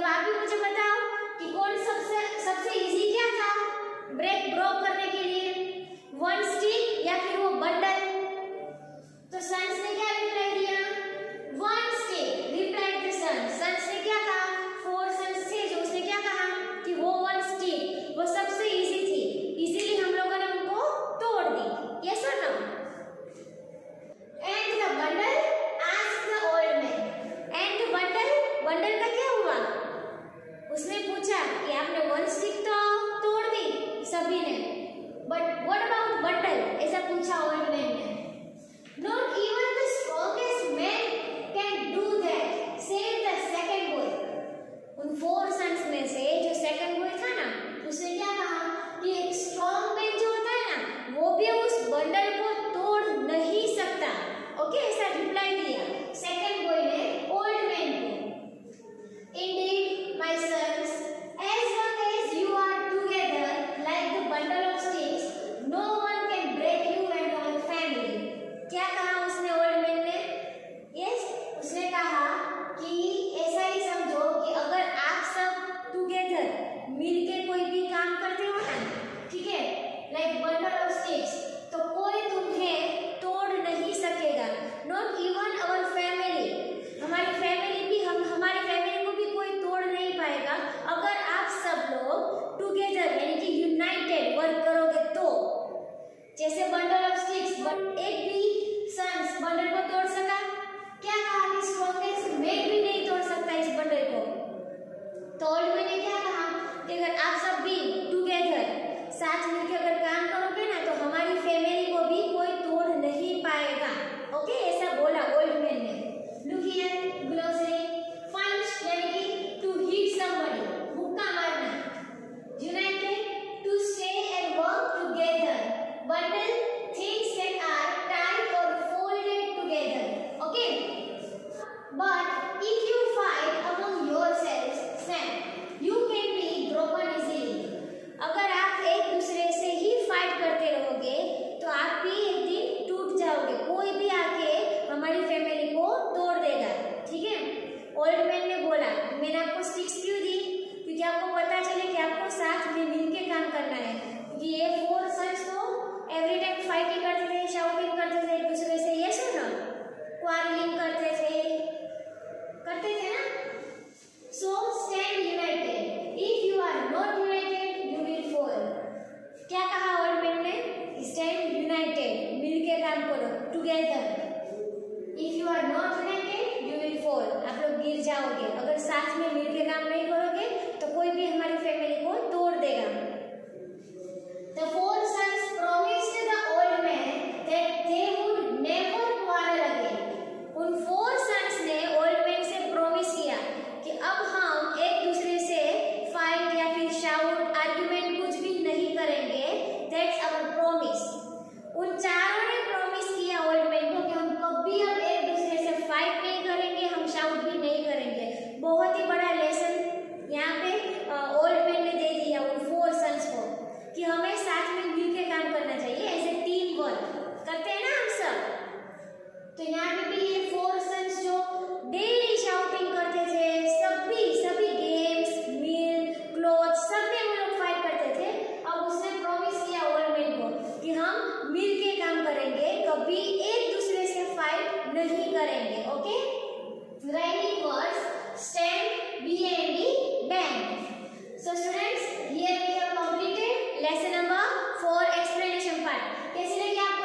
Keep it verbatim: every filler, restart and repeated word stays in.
अब आप भी मुझे बताओ कि कौन सबसे सबसे इजी क्या था ब्रेक ब्रोक करने के लिए, वन स्टिक या फिर वो बंडल? तो सन्स ने क्या रिप्लाई दिया? One stick reply the son. Sons ने क्या कहा? फोर सन्स थे जो उसने क्या कहा कि वो वन स्टिक वो सबसे इजी थी, इजीली हम लोगों ने उनको तोड़ दी। यस और no? And the bundle asked the old man. And the bundle, bundle का क्या हुआ? उसने पूछा कि आपने वन स्टिक तो तोड़ दी सभी ने, बट व्हाट अबाउट बंडल? ऐसा पूछा ओल्ड मैन ने। Not even the strongest man can do that, said the second boy. उन फोर सन्स में से जो सेकंड बॉय था ना, उसने क्या कहा कि एक स्ट्रॉन्ग मैन जो होता है ना, वो भी उस बंडल को तोड़ नहीं सकता। ओके, ऐसा रिप्लाई दिया सेकंड बॉय ने ओल्ड मैन को। Indeed, my sons, as long as you are together like the bundle of sticks, no one can break you and your family. क्या कहा उसने ओल्ड मैन ने? यस, उसने कहा कि ऐसा ही समझो कि अगर आप सब टुगेदर मिलके कोई भी काम करते हो ना, ठीक है, लाइक बंडल ऑफ स्टिक्स, तो कोई तुम्हें तोड़ नहीं सकेगा। नॉट इवन अवर फैमिली, हमारी फैमिली भी, हम हमारी फैमिली को भी कोई तोड़ नहीं पाएगा अगर आप सब लोग टुगेदर यानी कि यूनाइटेड वर्क करोगे तो। जैसे बंडल ऑफ स्टिक्स, बट एक भी सन्स बंडल को तोड़ सका? क्या कहा कि स्ट्रॉन्गेस्ट मैन भी नहीं तोड़ सकता इस बंडल को। तो ओल्ड मैन ने क्या कहा कि अगर आप सब भी टुगेदर साथ मिलकर अगर काम करोगे ना, तो हमारी फैमिली को भी कोई तोड़ नहीं पाएगा। ओके, ऐसा बोला ओल्ड मैन ने। लुक हियर, ग्लोसरी, पंच यानी कि टू हिट समबडी, मुक्का मारना, united to stay and work together, bundle things that are tied और folded together. Okay, but if you fight among yourselves, same, you can be broken easily. अगर आप एक दूसरे से ही फाइट करते रहोगे तो आप भी एक दिन टूट जाओगे, कोई भी आके हमारी फैमिली को तोड़ देगा। ठीक है, ओल्ड मैन ने बोला मैंने आपको स्टिक्स क्यों दी? क्योंकि आपको पता चले कि आपको साथ में मिलके काम करना है। क्योंकि ये फोर सन्स तो एवरी टाइम फाइटिंग करते थे, शाउटिंग करते थे एक दूसरे से, यस और नो? क्वारलिंग करते थे, करते थे ना? So stand united, if you are not united you will fall. क्या कहा ओल्ड मैन ने? स्टैंड यूनाइटेड, मिलके काम करो, together. If you are not united you will fall, आप लोग गिर जाओगे। अगर साथ में मिलके काम नहीं करोगे तो कोई भी हमारी फैमिली को तोड़ देगा। The four sons promised the old man that they would never quarrel again. उन फोर सन्स ने ओल्ड मैन से प्रॉमिस किया कि अब हम एक दूसरे से फाइट या फिर शाउट, आर्ग्यूमेंट कुछ भी नहीं करेंगे। That's our promise. उन चारों ने प्रॉमिस किया ओल्ड मैन को कि हम कभी अब एक दूसरे से फाइट नहीं करेंगे, हम शाउट भी नहीं करेंगे। बहुत ही बड़ा लेसन यहाँ पे ओल्ड मैन ने दे दिया उन फोर सन्स को कि हमें साथ में मिलकर काम करना चाहिए, एज ए टीम वर्क करते हैं ना हम सब। तो यहाँ पे भी ये फोर सन्स जो डेली शाउटिंग करते थे, सभी सभी गेम्स, मील, क्लोथ, सब में वो लोग फाइट करते थे। अब उसने प्रॉमिस किया ओल्ड मैन को कि हम मिलके काम करेंगे, कभी एक दूसरे से फाइट नहीं करेंगे। Okay, rhyming words stand, B N D, band. So students, here we have completed lesson number four explanation part. कैसे लगी आपको